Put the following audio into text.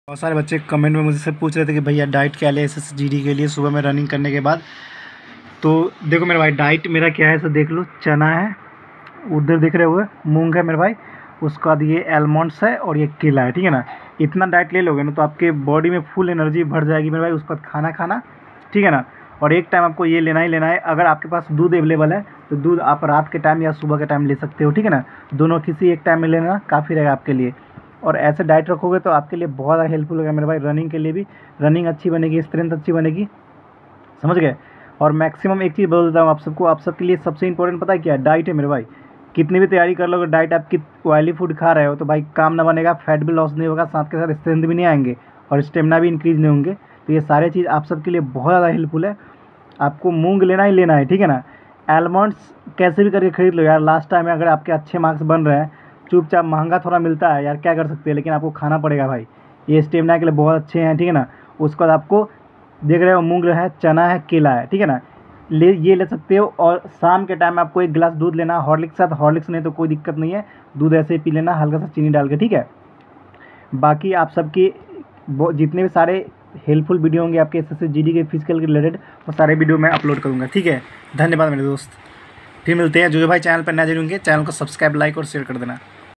बहुत सारे बच्चे कमेंट में मुझसे पूछ रहे थे कि भैया डाइट क्या ले SSGD के लिए सुबह में रनिंग करने के बाद। तो देखो मेरे भाई, डाइट मेरा क्या है सो देख लो। चना है, उधर दिख रहे हुए मूंग है मेरे भाई, उसके बाद ये आलमंड्स है और ये केला है, ठीक है ना। इतना डाइट ले लोगे ना तो आपके बॉडी में फुल एनर्जी भर जाएगी मेरे भाई। उसके बाद खाना खाना, ठीक है ना। और एक टाइम आपको ये लेना ही लेना है। अगर आपके पास दूध अवेलेबल है तो दूध आप रात के टाइम या सुबह के टाइम ले सकते हो, ठीक है ना। दोनों किसी एक टाइम में लेना काफ़ी रहेगा आपके लिए। और ऐसे डाइट रखोगे तो आपके लिए बहुत ज़्यादा हेल्पफुल होगा मेरे भाई। रनिंग के लिए भी रनिंग अच्छी बनेगी, स्ट्रेंथ अच्छी बनेगी, समझ गए। और मैक्सिमम एक चीज़ बोल देता हूँ आप सबको, आप सबके लिए सबसे इंपॉर्टेंट पता है क्या है? डाइट है मेरे भाई। कितनी भी तैयारी कर लोगे, डाइट आपकी ऑयली फूड खा रहे हो तो भाई काम ना बनेगा, फैट भी लॉस नहीं होगा, साथ के साथ स्ट्रेंथ भी नहीं आएंगे और स्टेमिना भी इंक्रीज नहीं होंगे। तो ये सारे चीज़ आप सबके लिए बहुत ज़्यादा हेल्पफुल है। आपको मूंग लेना ही लेना है, ठीक है ना। आलमंड्स कैसे भी करके खरीद लो यार, लास्ट टाइम में अगर आपके अच्छे मार्क्स बन रहे हैं। चुपचाप, महंगा थोड़ा मिलता है यार, क्या कर सकते हैं, लेकिन आपको खाना पड़ेगा भाई। ये स्टेमिना के लिए बहुत अच्छे हैं, ठीक है ना। उसके बाद आपको देख रहे हो मूंग है, चना है, केला है, ठीक है ना। ये ले सकते हो। और शाम के टाइम में आपको एक गिलास दूध लेना, हॉर्लिक्स के साथ। हॉर्लिक्स नहीं तो कोई दिक्कत नहीं है, दूध ऐसे ही पी लेना हल्का सा चीनी डाल के, ठीक है। बाकी आप सबकी जितने भी सारे हेल्पफुल वीडियो होंगे आपके SSGD के फिजिकल के रिलेटेड, वो सारे वीडियो मैं अपलोड करूँगा, ठीक है। धन्यवाद मेरे दोस्त। फिर मिलते हैं। जो भाई चैनल पर नए जुड़ेंगे, चैनल को सब्सक्राइब, लाइक और शेयर कर देना।